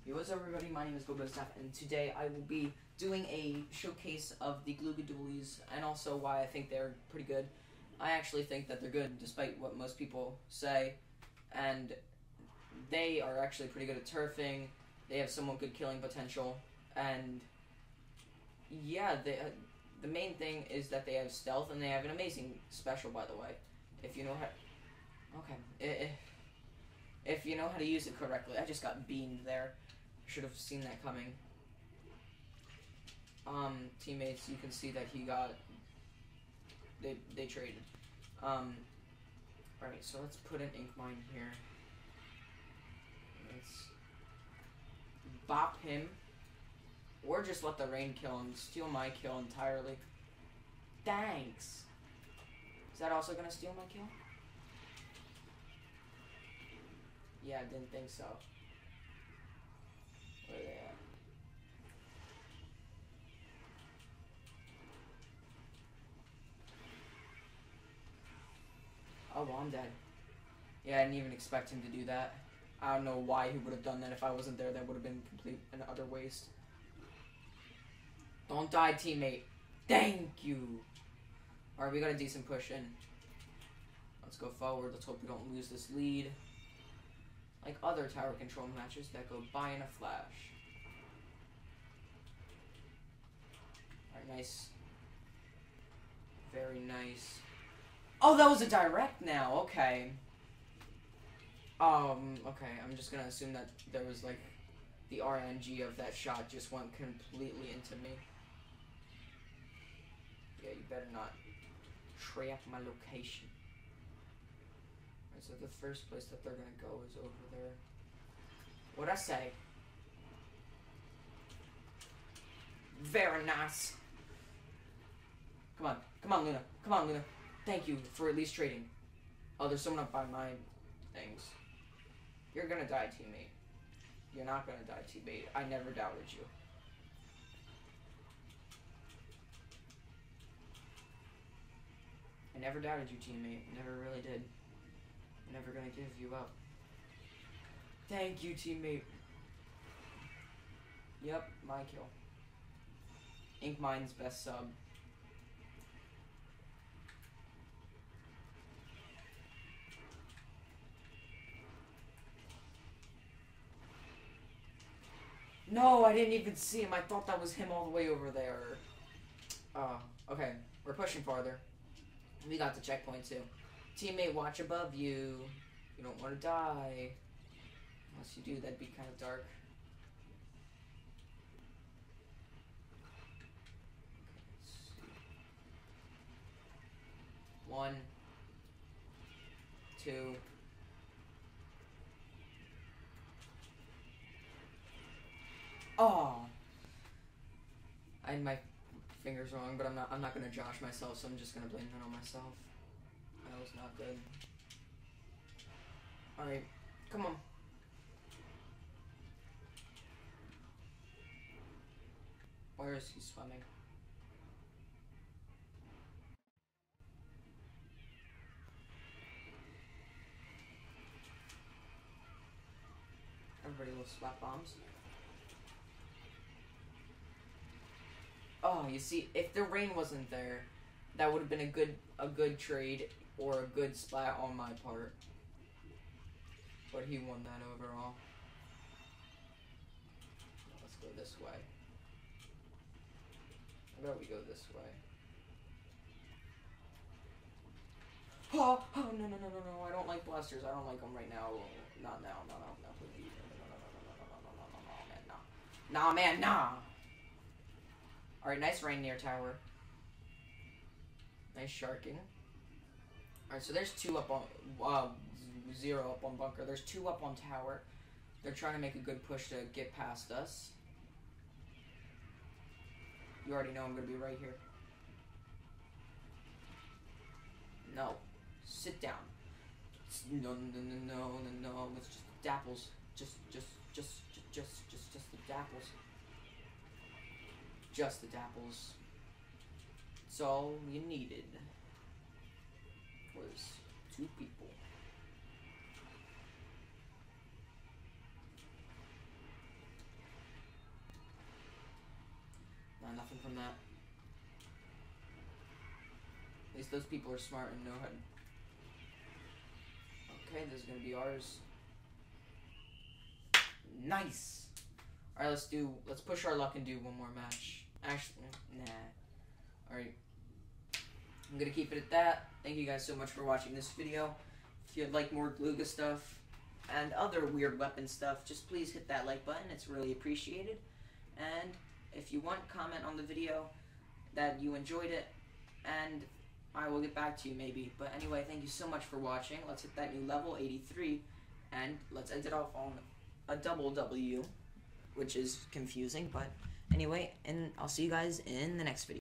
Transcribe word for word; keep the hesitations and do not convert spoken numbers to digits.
Yo, what's up everybody, my name is GoBoStaff, and today I will be doing a showcase of the Gloogadoolies, and also why I think they're pretty good. I actually think that they're good, despite what most people say, and they are actually pretty good at turfing. They have somewhat good killing potential, and yeah, they, uh, the main thing is that they have stealth, and they have an amazing special, by the way. If you know how... Okay. If, if you know how to use it correctly. I just got beamed there. Should have seen that coming. Um, teammates, you can see that he got... They, they traded. Um, alright, so let's put an ink mine here. Let's bop him. Or just let the rain kill him. Steal my kill entirely. Thanks. Is that also gonna steal my kill? Yeah, I didn't think so. Where are they at? Oh, well, I'm dead. Yeah, I didn't even expect him to do that. I don't know why he would have done that. If I wasn't there, that would have been complete and utter waste. Don't die, teammate. Thank you. Alright, we got a decent push in. Let's go forward. Let's hope we don't lose this lead. Like other tower control matches that go by in a flash. Alright, nice. Very nice. Oh, that was a direct now. Okay. Um, okay. I'm just gonna assume that there was like the R N G of that shot just went completely into me. Yeah, you better not trap my location. Alright, so the first place that they're gonna go is over there. What'd I say? Very nice. Come on. Come on, Luna. Come on, Luna. Thank you for at least trading. Oh, there's someone up by my things. You're gonna die, teammate. You're not gonna die, teammate. I never doubted you. I never doubted you, teammate. Never really did. I'm never gonna give you up. Thank you, teammate. Yep, my kill. Ink Mine's best sub. No, I didn't even see him. I thought that was him all the way over there. Oh, okay. We're pushing farther. We got the checkpoint too. Teammate, watch above you. You don't want to die. Unless you do, that'd be kind of dark. One. Two. Oh, I had my fingers wrong, but I'm not. I'm not gonna josh myself, so I'm just gonna blame that on myself. That was not good. All right, come on. Where is he swimming? Everybody will slap bombs. Oh, you see, if the rain wasn't there, that would have been a good a good trade or a good splat on my part. But he won that overall. Let's go this way. How about we go this way? Oh, oh no no no no no! I don't like blasters. I don't like them right now. Not now. No no no please. No no no no no no no no no man no. Nah man nah. Alright, nice rain near tower. Nice sharking. Alright, so there's two up on... Uh, zero up on bunker. There's two up on tower. They're trying to make a good push to get past us. You already know I'm going to be right here. No. Sit down. No, no, no, no, no, no. It's just dapples. Just, just, just, just, just, just, just the dapples. Just the dapples. It's all you needed. Was two people. from that. At least those people are smart and know how to... Okay, this is going to be ours. Nice! Alright, let's do... Let's push our luck and do one more match. Actually, nah. Alright. I'm going to keep it at that. Thank you guys so much for watching this video. If you'd like more Glooga stuff and other weird weapon stuff, just please hit that like button. It's really appreciated. And if you want, comment on the video that you enjoyed it, and I will get back to you maybe. But anyway, thank you so much for watching. Let's hit that new level, eighty-three, and let's end it off on a double W, which is confusing, but anyway, and I'll see you guys in the next video.